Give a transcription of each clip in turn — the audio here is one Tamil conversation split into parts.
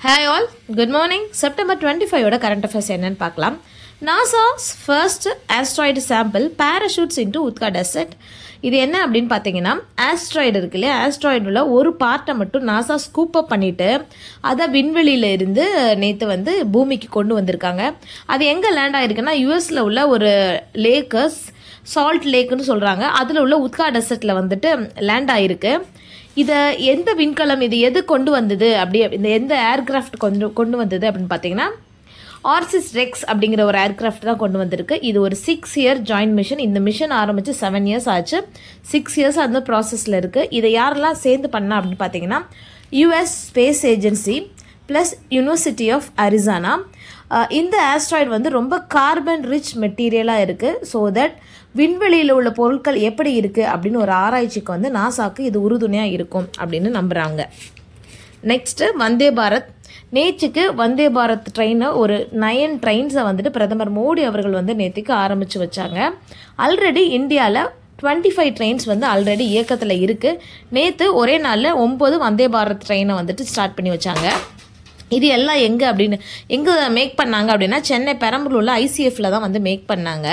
Hi all, good morning. September 25 ஓட current affairs என்னன்னு பார்க்கலாம். NASA's first asteroid sample parachutes into Utka Desert. இது என்ன அப்படின்னு பார்த்தீங்கன்னா ஆஸ்ட்ராய்டு இருக்கு இல்லையா, ஆஸ்ட்ராய்டில் ஒரு பார்ட்டை மட்டும் நாசா ஸ்கூப் அப் பண்ணிவிட்டு அதை விண்வெளியில் இருந்து நேற்று வந்து பூமிக்கு கொண்டு வந்திருக்காங்க. அது எங்கே லேண்ட் ஆகிருக்குன்னா யூஎஸில் உள்ள ஒரு லேக்கு, சால்ட் லேக்குன்னு சொல்கிறாங்க, அதில் உள்ள உத்கா டெசர்ட்டில் வந்துட்டு லேண்ட் ஆகிருக்கு. இதை எந்த விண்கலம், இது எது கொண்டு வந்தது இந்த எந்த ஏர்கிராஃப்ட் கொண்டு வந்தது அப்படின்னு பார்த்தீங்கன்னா ஆர்சிஸ் ரெக்ஸ் அப்படிங்கிற ஒரு ஏர்கிராஃப்ட் தான் கொண்டு வந்திருக்கு. இது ஒரு 6 இயர் ஜாயின்ட் மிஷன். இந்த மிஷன் ஆரம்பித்து 7 இயர்ஸ் ஆச்சு. 6 இயர்ஸ் அந்த ப்ராசஸில் இருக்குது. இதை யாரெல்லாம் சேர்ந்து பண்ணா அப்படின்னு பார்த்தீங்கன்னா US space agency plus university of Arizona. இந்த ஆஸ்ட்ராய்டு வந்து ரொம்ப கார்பன் ரிச் மெட்டீரியலாக இருக்குது. ஸோ தட் விண்வெளியில் உள்ள பொருட்கள் எப்படி இருக்குது அப்படின்னு ஒரு ஆராய்ச்சிக்கு வந்து நாசாவுக்கு இது உறுதுணையாக இருக்கும் அப்படின்னு நம்புகிறாங்க. நெக்ஸ்ட்டு வந்தே பாரத். நேற்றுக்கு வந்தே பாரத் ட்ரெயினை ஒரு 9 ட்ரெயின்ஸை வந்துட்டு பிரதமர் மோடி அவர்கள் வந்து நேற்றுக்கு ஆரம்பித்து வச்சாங்க. ஆல்ரெடி இந்தியாவில் 25 ட்ரெயின்ஸ் வந்து ஆல்ரெடி இயக்கத்தில் இருக்குது. நேற்று ஒரே நாளில் 9 வந்தே பாரத் ட்ரெயினை வந்துட்டு ஸ்டார்ட் பண்ணி வச்சாங்க. இது எல்லாம் எங்கே மேக் பண்ணாங்க அப்படின்னா சென்னை பெரம்பலூரில் ஐசிஎஃப்பில் தான் வந்து மேக் பண்ணாங்க.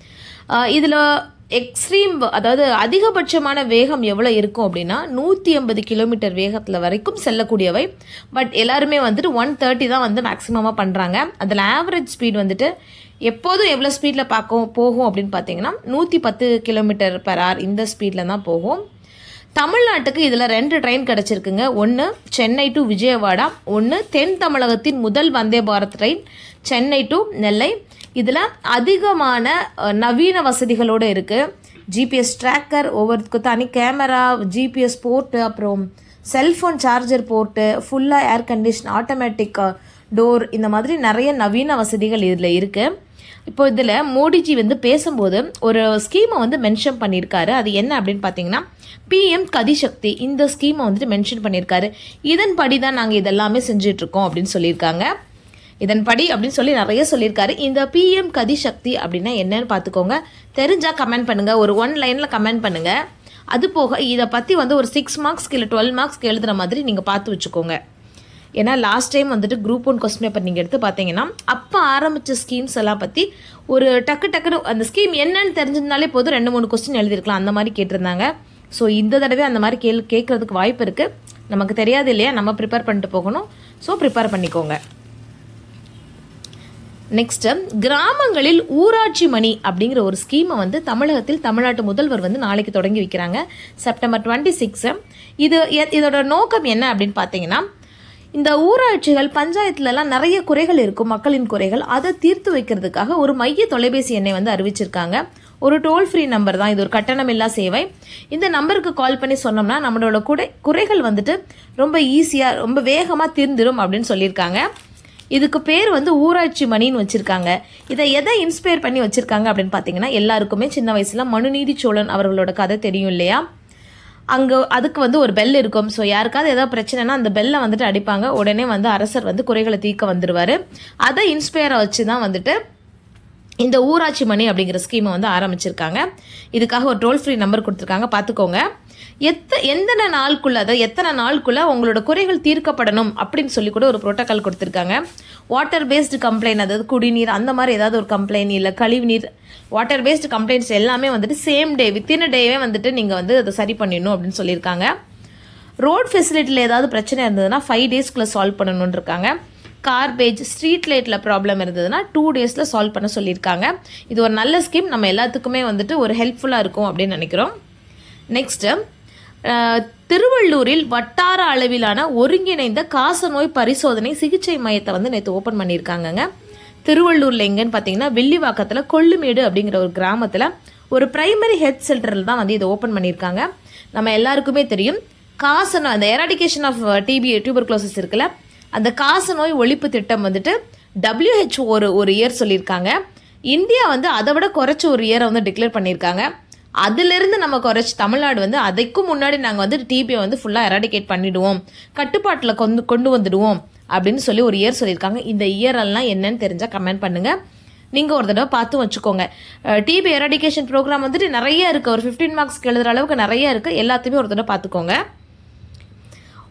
இதில் எக்ஸ்ட்ரீம், அதாவது அதிகபட்சமான வேகம் எவ்வளோ இருக்கும் அப்படின்னா 180 கிலோமீட்டர் வேகத்தில் வரைக்கும் செல்லக்கூடியவை. பட் எல்லாருமே வந்துட்டு 130 தான் வந்து மேக்ஸிமமாக பண்ணுறாங்க. அதில் ஆவரேஜ் ஸ்பீட் வந்துட்டு எப்போதும் எவ்வளோ ஸ்பீடில் போகும் அப்படின்னு பார்த்தீங்கன்னா 110 கிலோமீட்டர் பெர் ஹவர் இந்த ஸ்பீடில் தான் போகும். தமிழ்நாட்டுக்கு இதில் 2 ட்ரெயின் கிடச்சிருக்குங்க. ஒன்று சென்னை டு விஜயவாடா, ஒன்று தென் தமிழகத்தின் முதல் வந்தே பாரத் ட்ரெயின் சென்னை டு நெல்லை. இதில் அதிகமான நவீன வசதிகளோடு இருக்குது. ஜிபிஎஸ் ட்ராக்கர், ஒவ்வொருத்துக்கு தனி கேமரா, ஜிபிஎஸ் போர்ட்டு, அப்புறம் செல்ஃபோன் சார்ஜர் போர்ட்டு, ஃபுல்லாக ஏர் கண்டிஷன், ஆட்டோமேட்டிக் டோர், இந்த மாதிரி நிறைய நவீன வசதிகள் இதில் இருக்குது. இப்போ இதில் மோடிஜி வந்து பேசும்போது ஒரு ஸ்கீமை வந்து மென்ஷன் பண்ணியிருக்காரு. அது என்ன அப்படின்னு பார்த்தீங்கன்னா பிஎம் கதிசக்தி, இந்த ஸ்கீமை வந்துட்டு மென்ஷன் பண்ணியிருக்காரு. இதன்படி தான் நாங்கள் இதெல்லாமே செஞ்சிட்ருக்கோம் அப்படின்னு சொல்லியிருக்காங்க. இதன்படி அப்படின்னு சொல்லி நிறைய சொல்லியிருக்காரு. இந்த பிஎம் கதிசக்தி அப்படின்னா என்னன்னு பார்த்துக்கோங்க. தெரிஞ்சால் கமெண்ட் பண்ணுங்கள், ஒரு 1 லைனில் கமெண்ட் பண்ணுங்கள். அது போக இதை பற்றி வந்து ஒரு 6 மார்க்ஸ்க்கு இல்லை 12 மார்க்ஸ்க்கு எழுதுகிற மாதிரி நீங்கள் பார்த்து வச்சுக்கோங்க. ஏன்னா லாஸ்ட் டைம் வந்துட்டு குரூப் 1 கொஸ்டின் பேப்பர் நீங்கள் எடுத்து பார்த்தீங்கன்னா அப்போ ஆரம்பித்த ஸ்கீம்ஸ் எல்லாம் பற்றி ஒரு டக்குன்னு அந்த ஸ்கீம் என்னன்னு தெரிஞ்சிருந்தாலே போதும் 2-3 கொஸ்டின் எழுதியிருக்கலாம், அந்த மாதிரி கேட்டிருந்தாங்க. ஸோ இந்த தடவை அந்த மாதிரி கேட்குறதுக்கு வாய்ப்பு இருக்குது. நமக்கு தெரியாது இல்லையா, நம்ம ப்ரிப்பேர் பண்ணிட்டு போகணும். ஸோ ப்ரிப்பேர் பண்ணிக்கோங்க. நெக்ஸ்ட்டு கிராமங்களில் ஊராட்சி மணி அப்படிங்கிற ஒரு ஸ்கீமை வந்து தமிழ்நாட்டு முதல்வர் வந்து நாளைக்கு தொடங்கி வைக்கிறாங்க, செப்டம்பர் 26. இதோட நோக்கம் என்ன அப்படின்னு பார்த்தீங்கன்னா இந்த ஊராட்சிகள் பஞ்சாயத்துலலாம் நிறைய குறைகள் இருக்கும், மக்களின் குறைகள், அதை தீர்த்து வைக்கிறதுக்காக ஒரு மைய தொலைபேசி எண்ணை வந்து அறிவிச்சிருக்காங்க. ஒரு டோல் ஃப்ரீ நம்பர் தான் இது, ஒரு கட்டணமில்லா சேவை. இந்த நம்பருக்கு கால் பண்ணி சொன்னோம்னா நம்மளோட குறைகள் வந்துட்டு ரொம்ப ஈஸியாக ரொம்ப வேகமாக தீர்ந்துடும் அப்படின்னு சொல்லியிருக்காங்க. இதுக்கு பேர் வந்து ஊராட்சி மணின்னு வச்சுருக்காங்க. இதை எதை இன்ஸ்பயர் பண்ணி வச்சுருக்காங்க அப்படின்னு பார்த்தீங்கன்னா எல்லாருக்குமே சின்ன வயசில் மனுநீதி சோழன் அவர்களோட கதை தெரியும் இல்லையா, அதுக்கு வந்து ஒரு பெல் இருக்கும். ஸோ யாருக்காவது ஏதாவது பிரச்சனைனா அந்த பெல்லை வந்துட்டு அடிப்பாங்க, உடனே வந்து அரசர் வந்து குறைகளை தீர்க்க வந்துடுவார். அதை இன்ஸ்பயரை வச்சு தான் வந்துட்டு இந்த ஊராட்சி மணி அப்படிங்கிற ஸ்கீமை வந்து ஆரம்பிச்சிருக்காங்க. இதுக்காக ஒரு டோல் ஃப்ரீ நம்பர் கொடுத்துருக்காங்க, பார்த்துக்கோங்க. எத்தனை நாளுக்குள்ள உங்களோட குறைகள் தீர்க்கப்படணும் அப்படின்னு சொல்லி கூட ஒரு ப்ரோட்டோக்கால் கொடுத்துருக்காங்க. வாட்டர் பேஸ்டு கம்ப்ளைண்ட், அதாவது குடிநீர் அந்த மாதிரி ஏதாவது ஒரு கம்ப்ளைண்ட், இல்லை கழிவுநீர், வாட்டர் பேஸ்டு கம்ப்ளைண்ட்ஸ் எல்லாமே வந்துட்டு சேம் டே, வித்தின் டேவே வந்துட்டு நீங்கள் வந்து அதை சரி பண்ணிடணும் அப்படின்னு சொல்லியிருக்காங்க. ரோட் ஃபெசிலிட்டியில் ஏதாவது பிரச்சனை இருந்ததுன்னா 5 டேஸ்க்குள்ளே சால்வ் பண்ணணும்னு இருக்காங்க. கார்பேஜ், ஸ்ட்ரீட் லைட்டில் ப்ராப்ளம் இருந்ததுன்னா 2 டேஸில் சால்வ் பண்ண சொல்லியிருக்காங்க. இது ஒரு நல்ல ஸ்கீம், நம்ம எல்லாத்துக்குமே வந்துட்டு ஒரு ஹெல்ப்ஃபுல்லாக இருக்கும் அப்படின்னு நினைக்கிறோம். நெக்ஸ்ட்டு திருவள்ளூரில் வட்டார அளவிலான ஒருங்கிணைந்த காசநோய் பரிசோதனை சிகிச்சை மையத்தை வந்து நேற்று ஓப்பன் பண்ணியிருக்காங்கங்க. திருவள்ளூரில் எங்கன்னு பார்த்தீங்கன்னா வில்லிவாக்கத்தில் கொள்ளுமேடு அப்படிங்கிற ஒரு கிராமத்தில் ஒரு பிரைமரி ஹெல்த் சென்டரில் தான் வந்து இதை ஓப்பன் பண்ணியிருக்காங்க. நம்ம எல்லாருக்குமே தெரியும் காசநோய், அந்த எராடிகேஷன் ஆஃப் டிபி டியூபர்குலோசிஸ் இருக்குல்ல, அந்த காசநோய் ஒழிப்பு திட்டம் வந்துட்டு WHO ஒரு இயர் சொல்லியிருக்காங்க. இந்தியா வந்து அதை விட குறைச்சி ஒரு இயரை வந்து டிக்ளேர் பண்ணியிருக்காங்க. அதிலிருந்து நம்ம குறைச்சி தமிழ்நாடு வந்து அதுக்கும் முன்னாடி நாங்கள் வந்து டிபியை வந்து ஃபுல்லாக எராடிகேட் பண்ணிவிடுவோம், கட்டுப்பாட்டில் கொண்டு வந்துடுவோம் அப்படின்னு சொல்லி ஒரு இயர் சொல்லியிருக்காங்க. இந்த இயரெல்லாம் என்னன்னு தெரிஞ்சால் கமெண்ட் பண்ணுங்கள். நீங்கள் ஒரு தடவை பார்த்து வச்சுக்கோங்க. டிபி எராடிகேஷன் ப்ரோக்ராம் வந்துட்டு நிறைய இருக்குது, ஒரு 15 மார்க்ஸ்க்கு எழுதுகிற அளவுக்கு நிறைய இருக்குது. எல்லாத்தையுமே ஒரு தடவை பார்த்துக்கோங்க.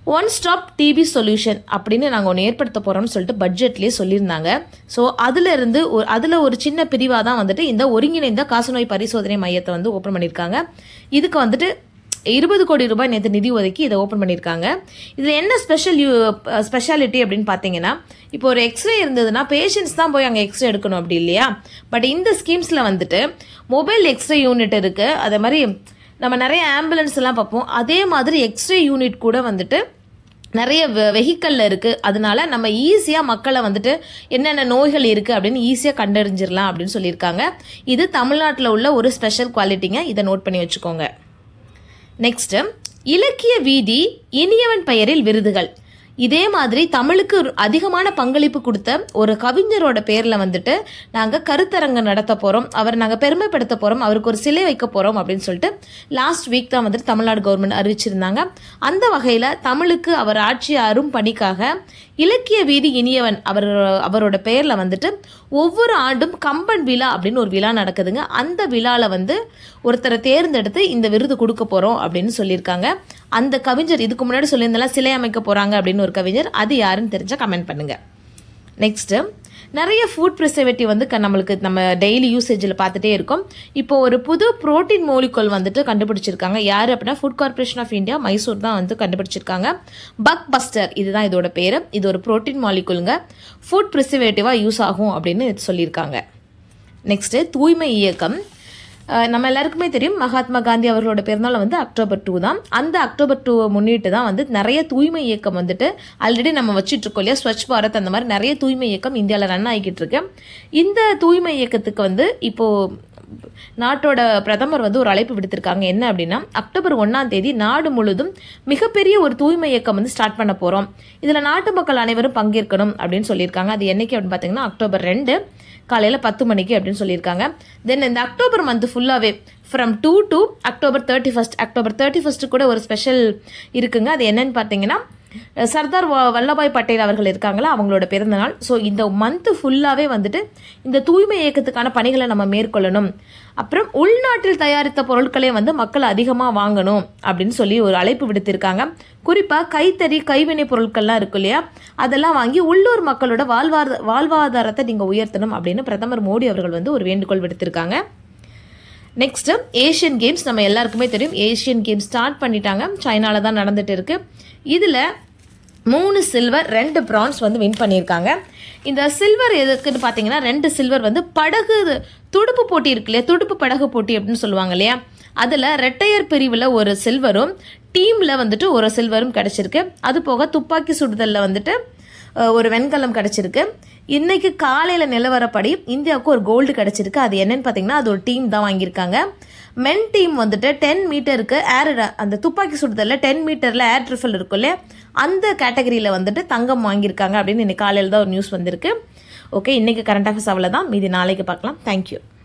ஒன் ஸ்டாப் டிபி சொல்யூஷன் அப்படின்னு நாங்கள் ஒன்று ஏற்படுத்த போகிறோம்னு சொல்லிட்டு பட்ஜெட்லேயே சொல்லியிருந்தாங்க. ஸோ அதில் ஒரு சின்ன பிரிவாக தான் வந்துட்டு இந்த ஒருங்கிணைந்த காசநோய் பரிசோதனை மையத்தை வந்து ஓப்பன் பண்ணியிருக்காங்க. இதுக்கு வந்துட்டு 20 கோடி ரூபாய் நேற்று நிதி ஒதுக்கி இதை ஓப்பன் பண்ணியிருக்காங்க. இதில் என்ன ஸ்பெஷாலிட்டி அப்படின்னு பார்த்தீங்கன்னா, இப்போ ஒரு எக்ஸ்ரே இருந்ததுன்னா பேஷண்ட்ஸ் தான் போய் அங்கே எக்ஸ்ரே எடுக்கணும் அப்படி இல்லையா. பட் இந்த ஸ்கீம்ஸில் வந்துட்டு மொபைல் எக்ஸ்ரே யூனிட் இருக்குது. அதே மாதிரி நம்ம நிறைய ஆம்புலன்ஸ் எல்லாம் பார்ப்போம். அதே மாதிரி எக்ஸ்ரே யூனிட் கூட வந்துட்டு நிறைய வெஹிக்கல்ல இருக்குது. அதனால நம்ம ஈஸியாக மக்களை வந்துட்டு என்னென்ன நோய்கள் இருக்குது அப்படின்னு ஈஸியாக கண்டறிஞ்சிடலாம் அப்படின்னு சொல்லியிருக்காங்க. இது தமிழ்நாட்டில் உள்ள ஒரு ஸ்பெஷல் குவாலிட்டிங்க. இதை நோட் பண்ணி வச்சுக்கோங்க. நெக்ஸ்ட், இலக்கிய வீதி இனியவன் பெயரில் விருதுகள். இதே மாதிரி தமிழுக்கு அதிகமான பங்களிப்பு கொடுத்த ஒரு கவிஞரோட பேரில் வந்துட்டு நாங்கள் கருத்தரங்கு நடத்த போகிறோம், அவரை நாங்கள் பெருமைப்படுத்த போகிறோம், அவருக்கு ஒரு சிலை வைக்க போகிறோம் அப்படின்னு சொல்லிட்டு லாஸ்ட் வீக் தான் வந்துட்டு தமிழ்நாடு கவர்மெண்ட் அறிவிச்சிருந்தாங்க. அந்த வகையில் தமிழுக்கு அவர் ஆட்சி அரும் பணிக்காக இலக்கிய வீதி இனியவன் அவரோட பேரில் வந்துட்டு ஒவ்வொரு ஆண்டும் கம்பன் விழா அப்படின்னு ஒரு விழா நடக்குதுங்க. அந்த விழாவில் வந்து ஒருத்தரை தேர்ந்தெடுத்து இந்த விருது கொடுக்க போகிறோம் அப்படின்னு சொல்லியிருக்காங்க. அந்த கவிஞர் இதுக்கு முன்னாடி சொல்லியிருந்தாலும் சிலை அமைக்க போகிறாங்க அப்படின்னு ஒரு கவிஞர், அது யாருன்னு தெரிஞ்சால் கமெண்ட் பண்ணுங்கள். நெக்ஸ்ட்டு, நிறைய ஃபுட் ப்ரிசர்வேட்டிவ் வந்து நம்மளுக்கு நம்ம டெய்லி யூசேஜில் பார்த்துட்டே இருக்கோம். இப்போ ஒரு புது புரோட்டீன் மூலிகூல் வந்துட்டு கண்டுபிடிச்சிருக்காங்க. யார் அப்படின்னா food corporation of India, Mysore தான் வந்து கண்டுபிடிச்சிருக்காங்க. பக் பஸ்டர் இதுதான் இதோட பேர். இது ஒரு புரோட்டீன் மாலிகூலுங்க. ஃபுட் ப்ரிசர்வேட்டிவாக யூஸ் ஆகும் அப்படின்னு சொல்லியிருக்காங்க. நெக்ஸ்ட்டு, தூய்மை இயக்கம். நம்ம எல்லாருக்குமே தெரியும் மகாத்மா காந்தி அவர்களோட பிறந்தநாள் வந்து அக்டோபர் 2 தான். அந்த அக்டோபர் 2 முன்னிட்டு தான் வந்து நிறைய தூய்மை இயக்கம் வந்துட்டு ஆல்ரெடி நம்ம வச்சுட்டு இருக்கோம் இல்லையா, ஸ்வச் பாரத், அந்த மாதிரி நிறைய தூய்மை இயக்கம் இந்தியாவில் ரன் ஆகிக்கிட்டு இருக்கு. இந்த தூய்மை இயக்கத்துக்கு வந்து இப்போ நாட்டோட பிரதமர் வந்து ஒரு அழைப்பு விடுத்திருக்காங்க. என்ன அப்படின்னா, அக்டோபர் 1ஆம் தேதி நாடு முழுதும் மிகப்பெரிய ஒரு தூய்மை இயக்கம் வந்து ஸ்டார்ட் பண்ண போகிறோம். இதில் நாட்டு மக்கள் அனைவரும் பங்கேற்கணும் அப்படின்னு சொல்லியிருக்காங்க. அது என்னைக்கு அப்படின்னு பார்த்தீங்கன்னா அக்டோபர் 2 காலையில் 10 மணிக்கு அப்படின்னு சொல்லியிருக்காங்க. தென் இந்த அக்டோபர் மந்த் ஃபுல்லாகவே ஃப்ரம் 2 to அக்டோபர் 31 அக்டோபர் 31 கூட ஒரு ஸ்பெஷல் இருக்குங்க. அது என்னன்னு பார்த்தீங்கன்னா சர்தார் வல்லபாய் பட்டேல் அவர்கள் இருக்காங்களா, அவங்களோட பிறந்தநாள். ஸோ இந்த மந்த் ஃபுல்லாகவே வந்துட்டு இந்த தூய்மை இயக்கத்துக்கான பணிகளை நம்ம மேற்கொள்ளணும். அப்புறம் உள்நாட்டில் தயாரித்த பொருட்களே வந்து மக்கள் அதிகமாக வாங்கணும் அப்படின்னு சொல்லி ஒரு அழைப்பு விடுத்திருக்காங்க. குறிப்பாக கைத்தறி கைவினை பொருட்கள்லாம் இருக்கு இல்லையா, அதெல்லாம் வாங்கி உள்ளூர் மக்களோட வாழ்வாதாரத்தை நீங்கள் உயர்த்தணும் அப்படின்னு பிரதமர் மோடி அவர்கள் வந்து ஒரு வேண்டுகோள் விடுத்திருக்காங்க. Next, Asian games. நம்ம எல்லாருக்குமே தெரியும் ஏஷியன் கேம்ஸ் ஸ்டார்ட் பண்ணிட்டாங்க. சைனால தான் நடந்துட்டு இருக்கு. இதில் 3 சில்வர் 2 பிரான்ஸ் வந்து வின் பண்ணியிருக்காங்க. இந்த சில்வர் எதுக்குன்னு பார்த்தீங்கன்னா 2 சில்வர் வந்து படகு துடுப்பு போட்டி இருக்கு இல்லையா, துடுப்பு படகு போட்டி அப்படின்னு சொல்லுவாங்க இல்லையா, அதில் ரெட்டையர் பிரிவில் ஒரு சில்வரும் டீமில் வந்துட்டு ஒரு சில்வரும் கிடச்சிருக்கு. அது போக துப்பாக்கி சுடுதலில் வந்துட்டு ஒரு வெண்கலம் கிடச்சிருக்கு. இன்னைக்கு காலையில் நிலவரப்படி இந்தியாவுக்கு ஒரு கோல்டு கிடச்சிருக்கு. அது என்னன்னு பார்த்தீங்கன்னா அது ஒரு டீம் தான் வாங்கியிருக்காங்க. மென் டீம் வந்துட்டு 10 மீட்டருக்கு அந்த துப்பாக்கி சுடுதலில் 10 மீட்டரில் ஏர் ட்ரிஃபல் இருக்கும் இல்லையா, அந்த கேட்டகரியில் வந்துட்டு தங்கம் வாங்கியிருக்காங்க அப்படின்னு இன்னைக்கு காலையில் தான் ஒரு நியூஸ் வந்திருக்கு. ஓகே, இன்னைக்கு கரண்ட் அஃபேர்ஸ் அவ்வளோதான். மீதி நாளைக்கு பார்க்கலாம். தேங்க்யூ.